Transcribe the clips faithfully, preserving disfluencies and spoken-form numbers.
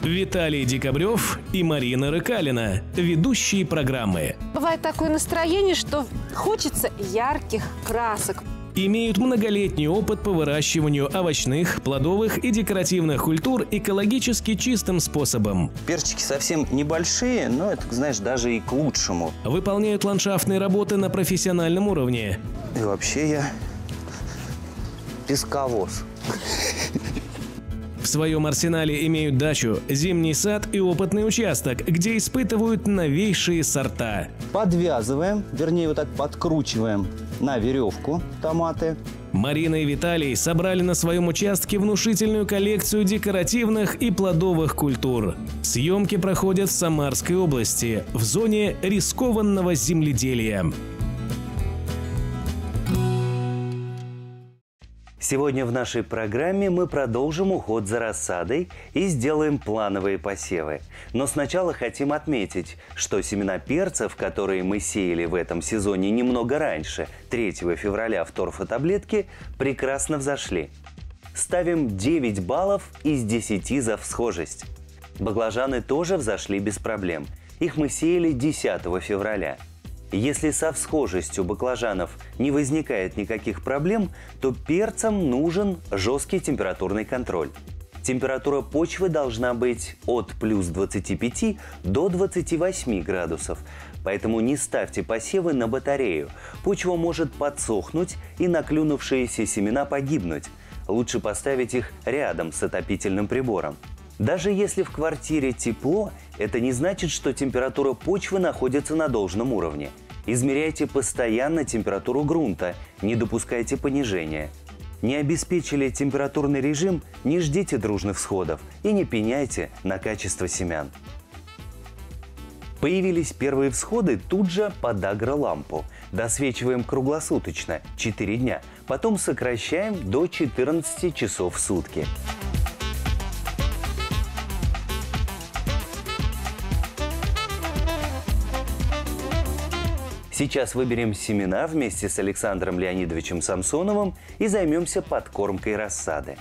Виталий Декабрев и Марина Рыкалина, ведущие программы. Бывает такое настроение, что хочется ярких красок. Имеют многолетний опыт по выращиванию овощных, плодовых и декоративных культур экологически чистым способом. Перчики совсем небольшие, но это, знаешь, даже и к лучшему. Выполняют ландшафтные работы на профессиональном уровне. И вообще я песковоз. В своем арсенале имеют дачу, зимний сад и опытный участок, где испытывают новейшие сорта. Подвязываем, вернее, вот так подкручиваем на веревку томаты. Марина и Виталий собрали на своем участке внушительную коллекцию декоративных и плодовых культур. Съемки проходят в Самарской области, в зоне рискованного земледелия. Сегодня в нашей программе мы продолжим уход за рассадой и сделаем плановые посевы. Но сначала хотим отметить, что семена перцев, которые мы сеяли в этом сезоне немного раньше, третьего февраля в торфотаблетке, прекрасно взошли. Ставим девять баллов из десяти за всхожесть. Баклажаны тоже взошли без проблем. Их мы сеяли десятого февраля. Если со всхожестью баклажанов не возникает никаких проблем, то перцам нужен жесткий температурный контроль. Температура почвы должна быть от плюс двадцати пяти до двадцати восьми градусов, поэтому не ставьте посевы на батарею. Почва может подсохнуть и наклюнувшиеся семена погибнуть. Лучше поставить их рядом с отопительным прибором. Даже если в квартире тепло, это не значит, что температура почвы находится на должном уровне. Измеряйте постоянно температуру грунта, не допускайте понижения. Не обеспечили температурный режим, не ждите дружных всходов и не пеняйте на качество семян. Появились первые всходы тут же под агролампу. Досвечиваем круглосуточно, четыре дня, потом сокращаем до четырнадцати часов в сутки. Сейчас выберем семена вместе с Александром Леонидовичем Самсоновым и займемся подкормкой рассады.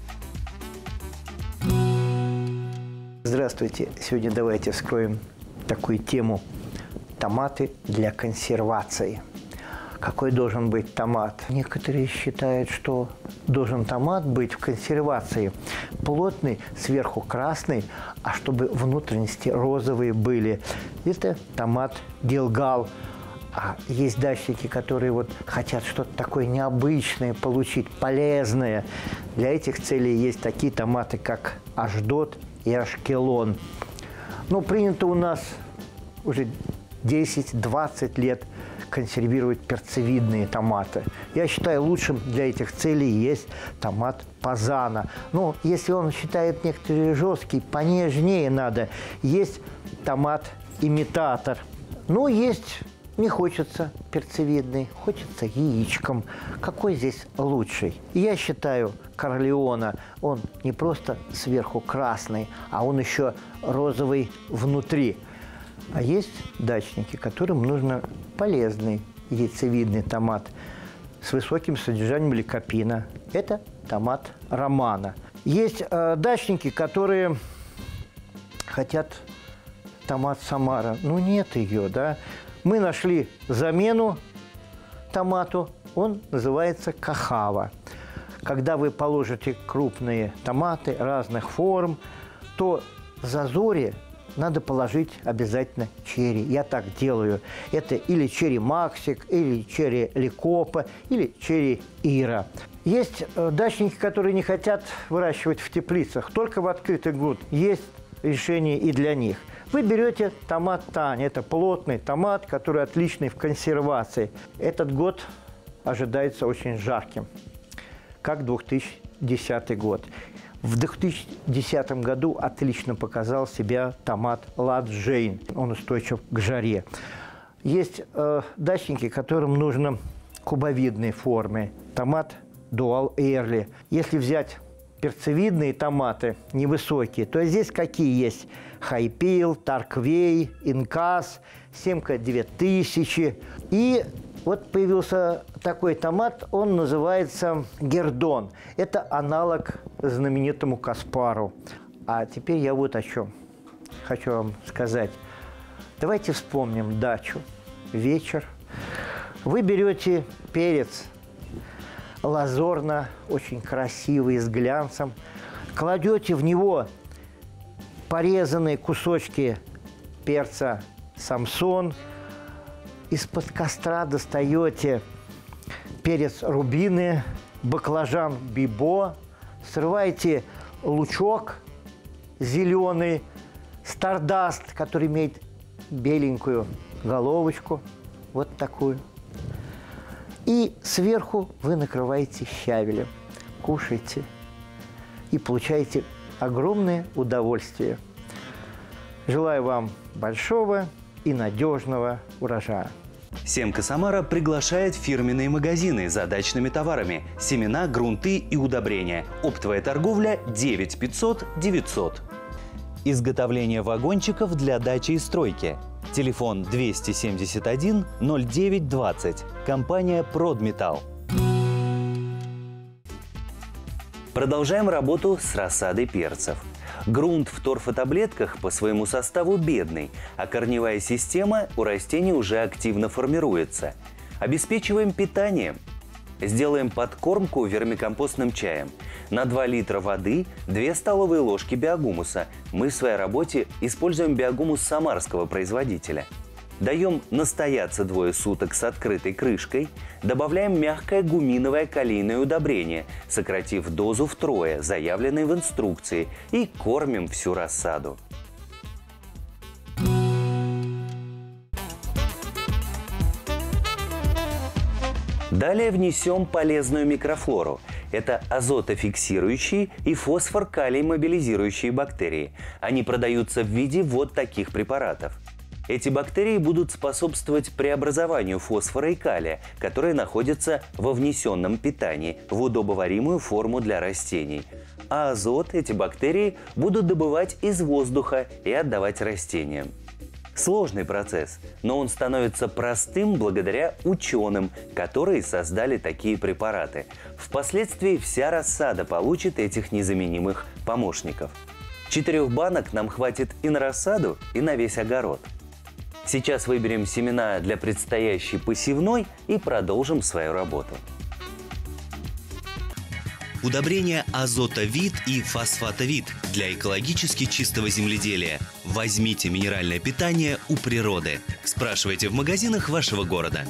Здравствуйте! Сегодня давайте вскроем такую тему – томаты для консервации. Какой должен быть томат? Некоторые считают, что должен томат быть в консервации плотный, сверху красный, а чтобы внутренности розовые были. Это томат Гилгал. А есть дачники, которые вот хотят что-то такое необычное получить, полезное. Для этих целей есть такие томаты, как Ашдод и Ашкелон. Ну, принято у нас уже десять-двадцать лет консервировать перцевидные томаты. Я считаю, лучшим для этих целей есть томат Пазана. Но если он считает некоторые жесткий, понежнее надо. Есть томат-имитатор. Ну, есть... Не хочется перцевидный, хочется яичком. Какой здесь лучший? Я считаю, Корлеона, он не просто сверху красный, а он еще розовый внутри. А есть дачники, которым нужно полезный яйцевидный томат с высоким содержанием ликопина. Это томат Романа. Есть э, дачники, которые хотят томат Самара. Ну, нет ее, да. Мы нашли замену томату, он называется кахава. Когда вы положите крупные томаты разных форм, то в зазоре надо положить обязательно черри. Я так делаю. Это или черри Максик, или черри Ликопа, или черри Ира. Есть дачники, которые не хотят выращивать в теплицах, только в открытый грунт. Есть решение и для них. Вы берете томат Тань. Это плотный томат, который отличный в консервации. Этот год ожидается очень жарким, как две тысячи десятый год. В две тысячи десятом году отлично показал себя томат Ладжейн. Он устойчив к жаре. Есть э, дачники, которым нужно кубовидной формы. Томат Дуал Эрли. Если взять перцевидные томаты, невысокие, то здесь какие есть? Хайпил, Тарквей, Инкас, Семка две тысячи. И вот появился такой томат, он называется Гердон. Это аналог знаменитому Каспару. А теперь я вот о чем хочу вам сказать. Давайте вспомним дачу. Вечер. Вы берете перец лазорно, очень красивый, с глянцем, кладете в него порезанные кусочки перца самсон, из-под костра достаете перец рубины, баклажан бибо, срываете лучок зеленый, стардаст, который имеет беленькую головочку, вот такую. И сверху вы накрываете щавелем, кушаете и получаете огромное удовольствие. Желаю вам большого и надежного урожая. Семка Самара приглашает в фирменные магазины за дачными товарами: семена, грунты и удобрения. Оптовая торговля девять пятьсот девятьсот. Изготовление вагончиков для дачи и стройки. Телефон двести семьдесят один ноль девять двадцать. Компания «Продметалл». Продолжаем работу с рассадой перцев. Грунт в торфотаблетках по своему составу бедный, а корневая система у растений уже активно формируется. Обеспечиваем питанием. Сделаем подкормку вермикомпостным чаем. На два литра воды две столовые ложки биогумуса. Мы в своей работе используем биогумус самарского производителя. Даем настояться двое суток с открытой крышкой. Добавляем мягкое гуминовое калийное удобрение, сократив дозу втрое, заявленной в инструкции, и кормим всю рассаду. Далее внесем полезную микрофлору. Это азотофиксирующие и фосфор-калий мобилизирующие бактерии. Они продаются в виде вот таких препаратов. Эти бактерии будут способствовать преобразованию фосфора и калия, которые находятся во внесенном питании, в удобоваримую форму для растений. А азот эти бактерии будут добывать из воздуха и отдавать растениям. Сложный процесс, но он становится простым благодаря ученым, которые создали такие препараты. Впоследствии вся рассада получит этих незаменимых помощников. Четырех банок нам хватит и на рассаду, и на весь огород. Сейчас выберем семена для предстоящей посевной и продолжим свою работу. Удобрения азотовид и фосфатовид для экологически чистого земледелия. Возьмите минеральное питание у природы. Спрашивайте в магазинах вашего города.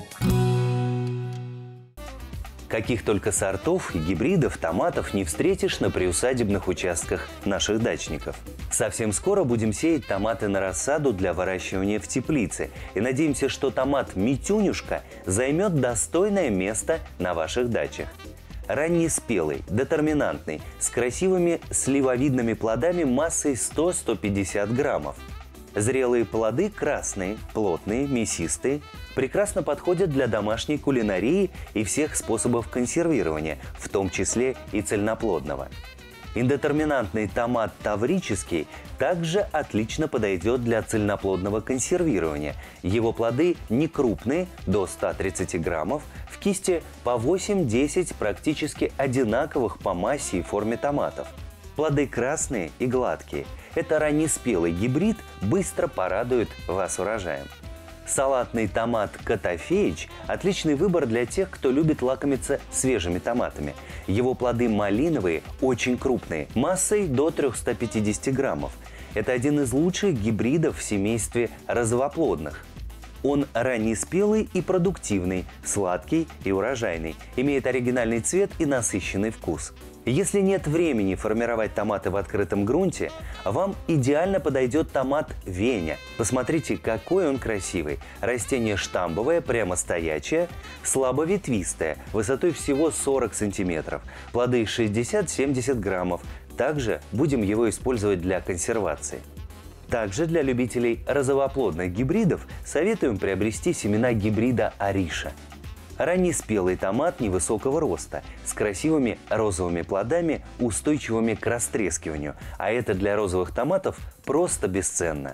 Каких только сортов и гибридов томатов не встретишь на приусадебных участках наших дачников. Совсем скоро будем сеять томаты на рассаду для выращивания в теплице. И надеемся, что томат «Митюнюшка» займет достойное место на ваших дачах. Раннеспелый, детерминантный, с красивыми сливовидными плодами массой сто — сто пятьдесят граммов. Зрелые плоды красные, плотные, мясистые, прекрасно подходят для домашней кулинарии и всех способов консервирования, в том числе и цельноплодного. Индетерминантный томат таврический также отлично подойдет для цельноплодного консервирования. Его плоды не крупные, до ста тридцати граммов, в кисти по восемь-десять практически одинаковых по массе и форме томатов. Плоды красные и гладкие. Это раннеспелый гибрид, быстро порадует вас урожаем. Салатный томат «Котофеич» – отличный выбор для тех, кто любит лакомиться свежими томатами. Его плоды малиновые, очень крупные, массой до трёхсот пятидесяти граммов. Это один из лучших гибридов в семействе розовоплодных. Он раннеспелый и продуктивный, сладкий и урожайный, имеет оригинальный цвет и насыщенный вкус. Если нет времени формировать томаты в открытом грунте, вам идеально подойдет томат «Веня». Посмотрите, какой он красивый. Растение штамбовое, прямостоячее, слабоветвистое, высотой всего сорок сантиметров. Плоды шестьдесят — семьдесят граммов. Также будем его использовать для консервации. Также для любителей розовоплодных гибридов советуем приобрести семена гибрида «Ариша». Раннеспелый томат невысокого роста, с красивыми розовыми плодами, устойчивыми к растрескиванию. А это для розовых томатов просто бесценно.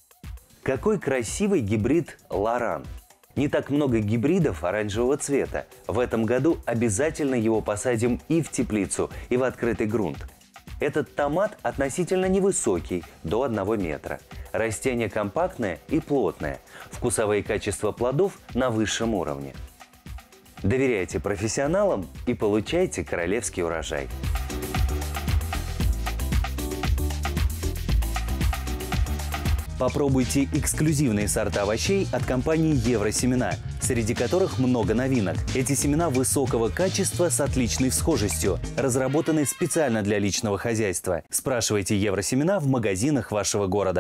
Какой красивый гибрид «Лоран». Не так много гибридов оранжевого цвета. В этом году обязательно его посадим и в теплицу, и в открытый грунт. Этот томат относительно невысокий, до одного метра. Растение компактное и плотное. Вкусовые качества плодов на высшем уровне. Доверяйте профессионалам и получайте королевский урожай. Попробуйте эксклюзивные сорта овощей от компании Евросемена, среди которых много новинок. Эти семена высокого качества с отличной всхожестью, разработаны специально для личного хозяйства. Спрашивайте Евросемена в магазинах вашего города.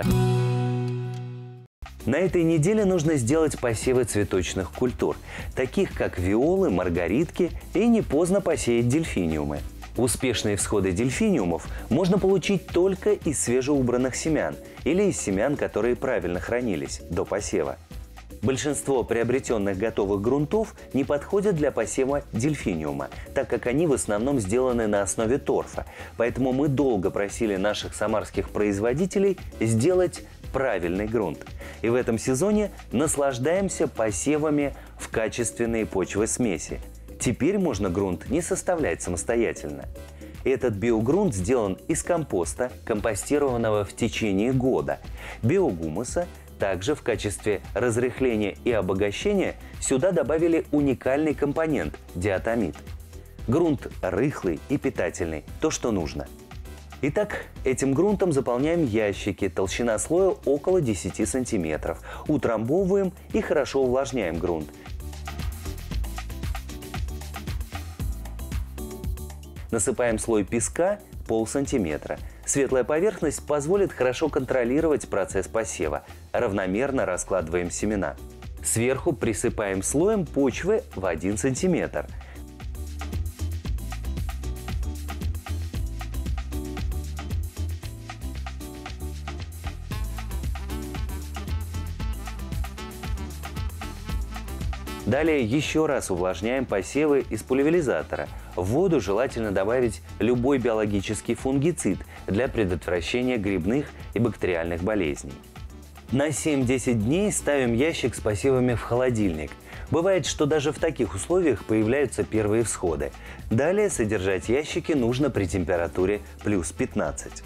На этой неделе нужно сделать посевы цветочных культур, таких как виолы, маргаритки, и не поздно посеять дельфиниумы. Успешные всходы дельфиниумов можно получить только из свежеубранных семян или из семян, которые правильно хранились до посева. Большинство приобретенных готовых грунтов не подходят для посева дельфиниума, так как они в основном сделаны на основе торфа. Поэтому мы долго просили наших самарских производителей сделать правильный грунт. И в этом сезоне наслаждаемся посевами в качественные почвы-смеси. Теперь можно грунт не составлять самостоятельно. Этот биогрунт сделан из компоста, компостированного в течение года, биогумуса. Также в качестве разрыхления и обогащения сюда добавили уникальный компонент – диатомит. Грунт рыхлый и питательный – то, что нужно. Итак, этим грунтом заполняем ящики, толщина слоя около десяти сантиметров. Утрамбовываем и хорошо увлажняем грунт. Насыпаем слой песка полсантиметра. Светлая поверхность позволит хорошо контролировать процесс посева. Равномерно раскладываем семена. Сверху присыпаем слоем почвы в один сантиметр. Далее еще раз увлажняем посевы из пульверизатора. В воду желательно добавить любой биологический фунгицид для предотвращения грибных и бактериальных болезней. На семь-десять дней ставим ящик с посевами в холодильник. Бывает, что даже в таких условиях появляются первые всходы. Далее содержать ящики нужно при температуре плюс пятнадцать.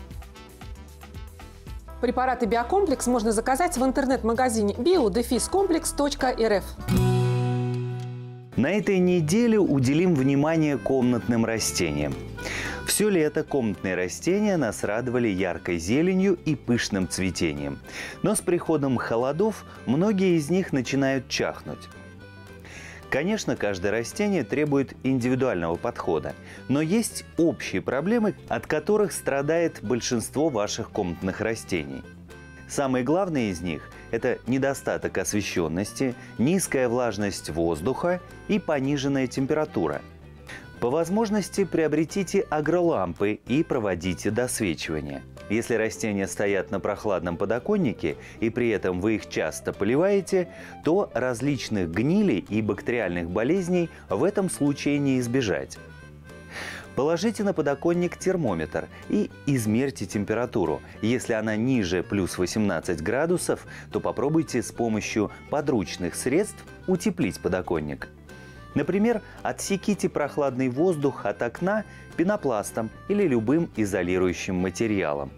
Препараты «Биокомплекс» можно заказать в интернет-магазине био дефис комплекс точка эр эф. На этой неделе уделим внимание комнатным растениям. Все лето комнатные растения нас радовали яркой зеленью и пышным цветением. Но с приходом холодов многие из них начинают чахнуть. Конечно, каждое растение требует индивидуального подхода, но есть общие проблемы, от которых страдает большинство ваших комнатных растений. Самые главные из них – это недостаток освещенности, низкая влажность воздуха и пониженная температура. По возможности приобретите агролампы и проводите досвечивание. Если растения стоят на прохладном подоконнике и при этом вы их часто поливаете, то различных гнилей и бактериальных болезней в этом случае не избежать. Положите на подоконник термометр и измерьте температуру. Если она ниже плюс восемнадцати градусов, то попробуйте с помощью подручных средств утеплить подоконник. Например, отсеките прохладный воздух от окна пенопластом или любым изолирующим материалом.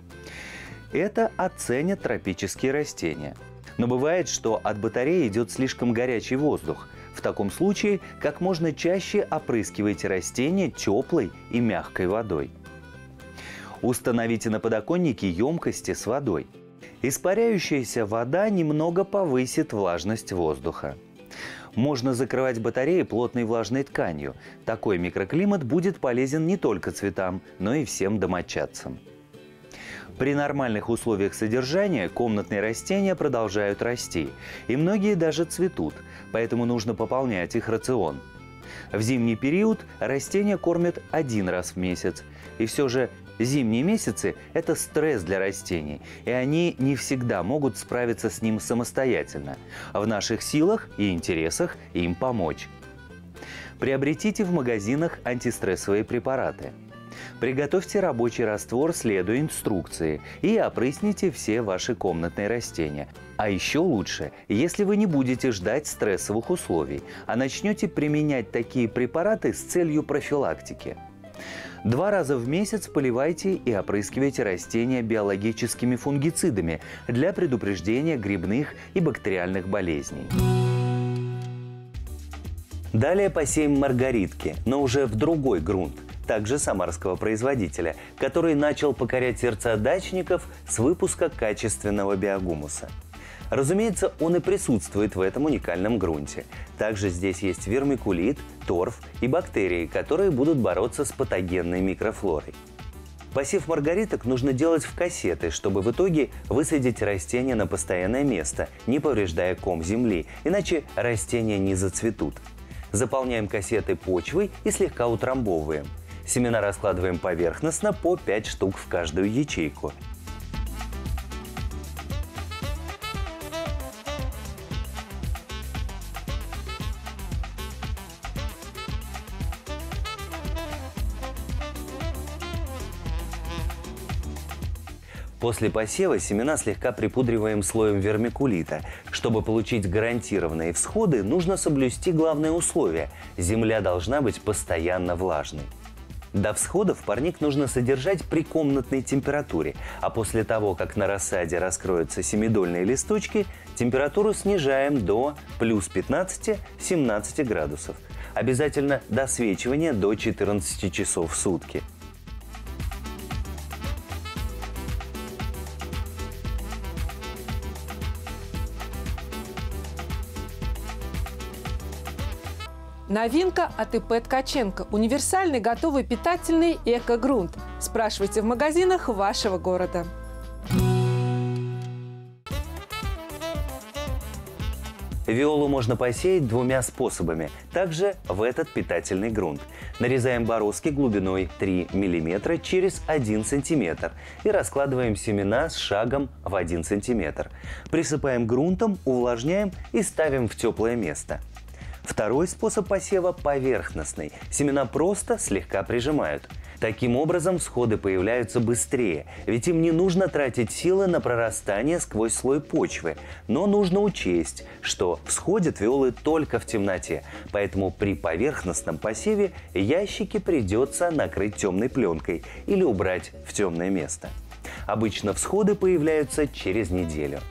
Это оценят тропические растения. Но бывает, что от батареи идет слишком горячий воздух. В таком случае как можно чаще опрыскивайте растения теплой и мягкой водой. Установите на подоконнике емкости с водой. Испаряющаяся вода немного повысит влажность воздуха. Можно закрывать батареи плотной влажной тканью. Такой микроклимат будет полезен не только цветам, но и всем домочадцам. При нормальных условиях содержания комнатные растения продолжают расти, и многие даже цветут, поэтому нужно пополнять их рацион. В зимний период растения кормят один раз в месяц, и все же зимние месяцы – это стресс для растений, и они не всегда могут справиться с ним самостоятельно. В наших силах и интересах им помочь. Приобретите в магазинах антистрессовые препараты. Приготовьте рабочий раствор, следуя инструкции, и опрысните все ваши комнатные растения. А еще лучше, если вы не будете ждать стрессовых условий, а начнете применять такие препараты с целью профилактики. Два раза в месяц поливайте и опрыскивайте растения биологическими фунгицидами для предупреждения грибных и бактериальных болезней. Далее посеем маргаритки, но уже в другой грунт, также самарского производителя, который начал покорять сердца дачников с выпуска качественного биогумуса. Разумеется, он и присутствует в этом уникальном грунте. Также здесь есть вермикулит, торф и бактерии, которые будут бороться с патогенной микрофлорой. Посев маргариток нужно делать в кассеты, чтобы в итоге высадить растения на постоянное место, не повреждая ком земли, иначе растения не зацветут. Заполняем кассеты почвой и слегка утрамбовываем. Семена раскладываем поверхностно по пять штук в каждую ячейку. После посева семена слегка припудриваем слоем вермикулита. Чтобы получить гарантированные всходы, нужно соблюсти главное условие – земля должна быть постоянно влажной. До всходов парник нужно содержать при комнатной температуре, а после того, как на рассаде раскроются семидольные листочки, температуру снижаем до плюс пятнадцати — семнадцати градусов. Обязательно досвечивание до четырнадцати часов в сутки. Новинка от ИП «Ткаченко». Универсальный, готовый, питательный эко-грунт. Спрашивайте в магазинах вашего города. Виолу можно посеять двумя способами, также в этот питательный грунт. Нарезаем бороздки глубиной три миллиметра через один сантиметр и раскладываем семена с шагом в один сантиметр. Присыпаем грунтом, увлажняем и ставим в теплое место. Второй способ посева поверхностный. Семена просто слегка прижимают. Таким образом, всходы появляются быстрее, ведь им не нужно тратить силы на прорастание сквозь слой почвы. Но нужно учесть, что всходят виолы только в темноте, поэтому при поверхностном посеве ящики придется накрыть темной пленкой или убрать в темное место. Обычно всходы появляются через неделю.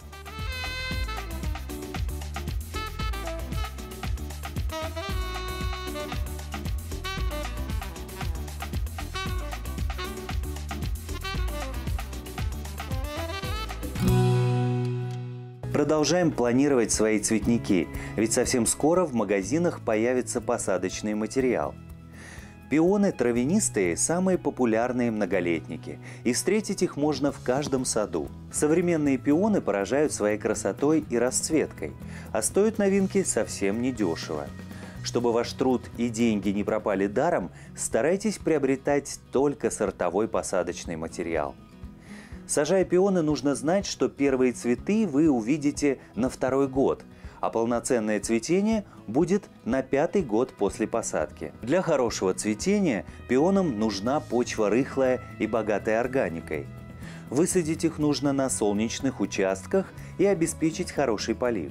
Продолжаем планировать свои цветники, ведь совсем скоро в магазинах появится посадочный материал. Пионы травянистые – самые популярные многолетники, и встретить их можно в каждом саду. Современные пионы поражают своей красотой и расцветкой, а стоят новинки совсем недешево. Чтобы ваш труд и деньги не пропали даром, старайтесь приобретать только сортовой посадочный материал. Сажая пионы, нужно знать, что первые цветы вы увидите на второй год, а полноценное цветение будет на пятый год после посадки. Для хорошего цветения пионам нужна почва рыхлая и богатая органикой. Высадить их нужно на солнечных участках и обеспечить хороший полив.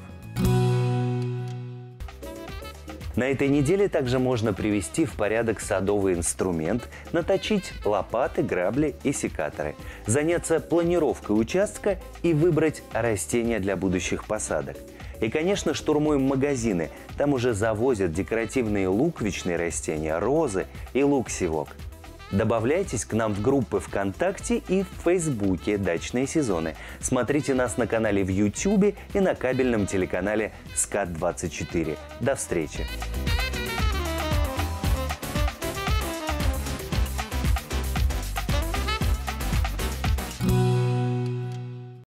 На этой неделе также можно привести в порядок садовый инструмент, наточить лопаты, грабли и секаторы, заняться планировкой участка и выбрать растения для будущих посадок. И, конечно, штурмуем магазины. Там уже завозят декоративные луковичные растения, розы и лук-севок. Добавляйтесь к нам в группы ВКонтакте и в Фейсбуке «Дачные сезоны». Смотрите нас на канале в Ютубе и на кабельном телеканале СКАТ двадцать четыре. До встречи!